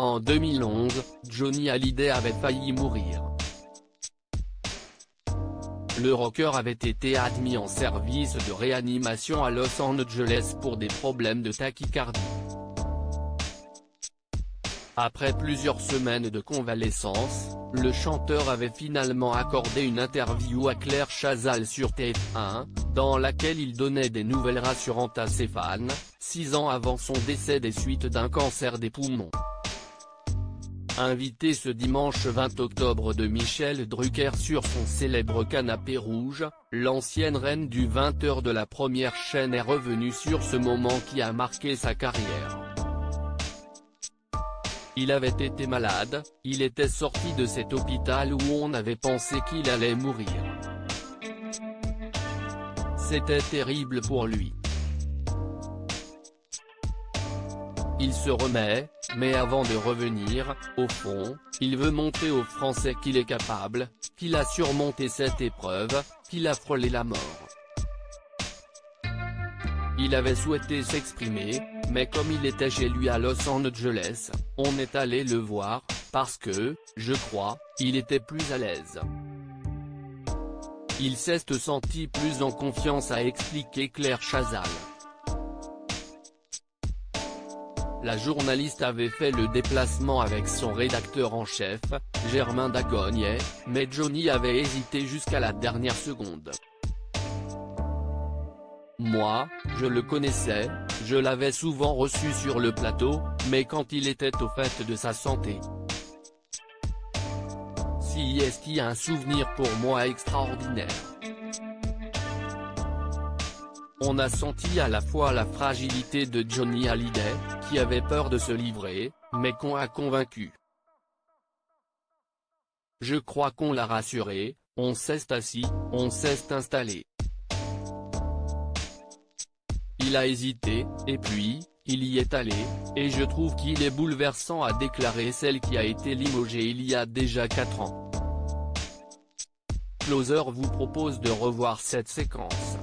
En 2011, Johnny Hallyday avait failli mourir. Le rocker avait été admis en service de réanimation à Los Angeles pour des problèmes de tachycardie. Après plusieurs semaines de convalescence, le chanteur avait finalement accordé une interview à Claire Chazal sur TF1, dans laquelle il donnait des nouvelles rassurantes à ses fans, 6 ans avant son décès des suites d'un cancer des poumons. Invité ce dimanche 20 octobre de Michel Drucker sur son célèbre canapé rouge, l'ancienne reine du 20h de la première chaîne est revenue sur ce moment qui a marqué sa carrière. Il avait été malade, il était sorti de cet hôpital où on avait pensé qu'il allait mourir. C'était terrible pour lui. Il se remet, mais avant de revenir, au fond, il veut montrer aux Français qu'il est capable, qu'il a surmonté cette épreuve, qu'il a frôlé la mort. Il avait souhaité s'exprimer, mais comme il était chez lui à Los Angeles, on est allé le voir, parce que, je crois, il était plus à l'aise. Il s'est senti plus en confiance, a expliqué Claire Chazal. La journaliste avait fait le déplacement avec son rédacteur en chef, Germain Dagognet, mais Johnny avait hésité jusqu'à la dernière seconde. Moi, je le connaissais, je l'avais souvent reçu sur le plateau, mais quand il était au fait de sa santé. Si est-ce un souvenir pour moi extraordinaire. On a senti à la fois la fragilité de Johnny Hallyday, qui avait peur de se livrer, mais qu'on a convaincu. Je crois qu'on l'a rassuré, on s'est assis, on s'est installé. Il a hésité, et puis, il y est allé, et je trouve qu'il est bouleversant, a déclaré celle qui a été limogée il y a déjà 4 ans. Closer vous propose de revoir cette séquence.